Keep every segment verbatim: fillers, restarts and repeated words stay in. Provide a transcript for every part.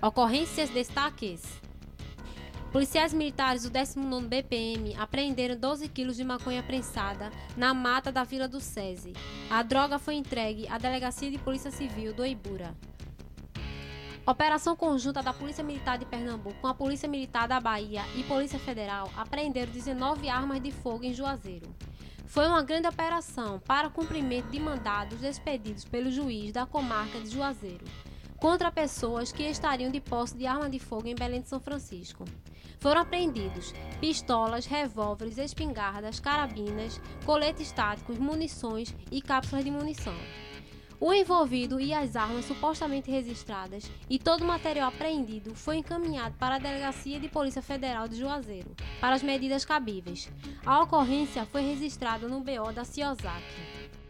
Ocorrências destaques. Policiais militares do décimo nono B P M apreenderam doze quilos de maconha prensada na mata da Vila do SESI. A droga foi entregue à Delegacia de Polícia Civil do Eibura. Operação conjunta da Polícia Militar de Pernambuco com a Polícia Militar da Bahia e Polícia Federal apreenderam dezenove armas de fogo em Juazeiro. Foi uma grande operação para cumprimento de mandados expedidos pelo juiz da comarca de Juazeiro contra pessoas que estariam de posse de arma de fogo em Belém de São Francisco. Foram apreendidos pistolas, revólveres, espingardas, carabinas, coletes táticos, munições e cápsulas de munição. O envolvido e as armas supostamente registradas e todo o material apreendido foi encaminhado para a Delegacia de Polícia Federal de Juazeiro para as medidas cabíveis. A ocorrência foi registrada no B O da CIOSAC.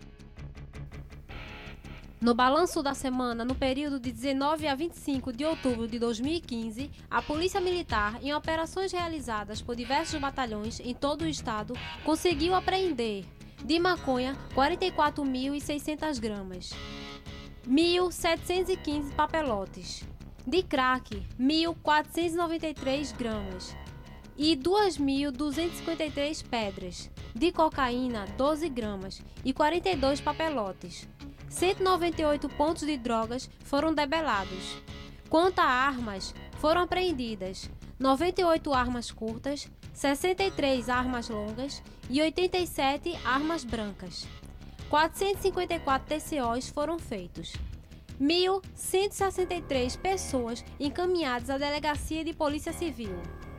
No balanço da semana, no período de dezenove a vinte e cinco de outubro de dois mil e quinze, a Polícia Militar, em operações realizadas por diversos batalhões em todo o estado, conseguiu apreender de maconha quarenta e quatro mil e seiscentas gramas, mil setecentos e quinze papelotes, de crack mil quatrocentos e noventa e três gramas e duas mil duzentas e cinquenta e três pedras, de cocaína doze gramas e quarenta e dois papelotes. cento e noventa e oito pontos de drogas foram debelados. Quanto a armas, foram apreendidas noventa e oito armas curtas, sessenta e três armas longas e oitenta e sete armas brancas. quatrocentos e cinquenta e quatro T C Os foram feitos. mil cento e sessenta e três pessoas encaminhadas à Delegacia de Polícia Civil.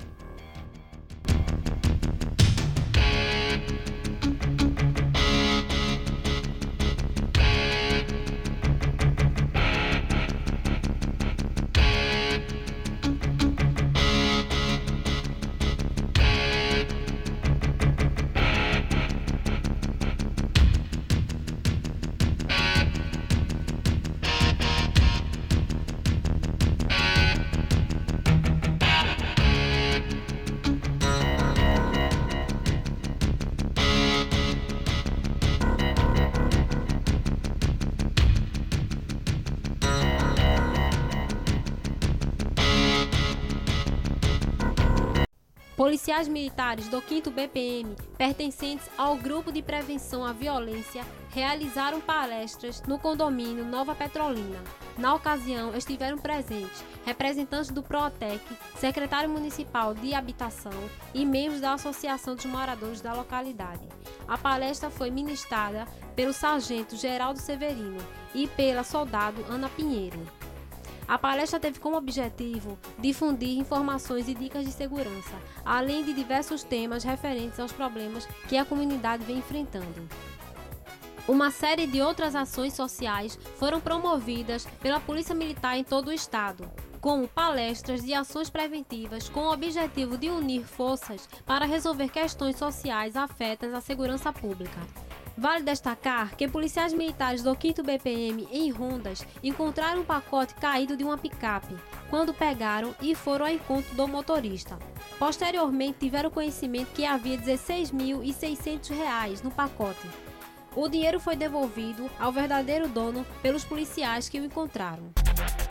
Policiais militares do quinto B P M, pertencentes ao Grupo de Prevenção à Violência, realizaram palestras no condomínio Nova Petrolina. Na ocasião, estiveram presentes representantes do PROATEC, secretário municipal de habitação e membros da Associação dos Moradores da localidade. A palestra foi ministrada pelo sargento Geraldo Severino e pela soldado Ana Pinheiro. A palestra teve como objetivo difundir informações e dicas de segurança, além de diversos temas referentes aos problemas que a comunidade vem enfrentando. Uma série de outras ações sociais foram promovidas pela Polícia Militar em todo o estado, como palestras e ações preventivas com o objetivo de unir forças para resolver questões sociais afetas à segurança pública. Vale destacar que policiais militares do quinto B P M em Rondas encontraram um pacote caído de uma picape, quando pegaram e foram ao encontro do motorista. Posteriormente tiveram conhecimento que havia dezesseis mil e seiscentos reais no pacote. O dinheiro foi devolvido ao verdadeiro dono pelos policiais que o encontraram.